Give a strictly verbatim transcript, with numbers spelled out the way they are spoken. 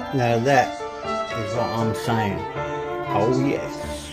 Now that is what I'm saying. Oh yes.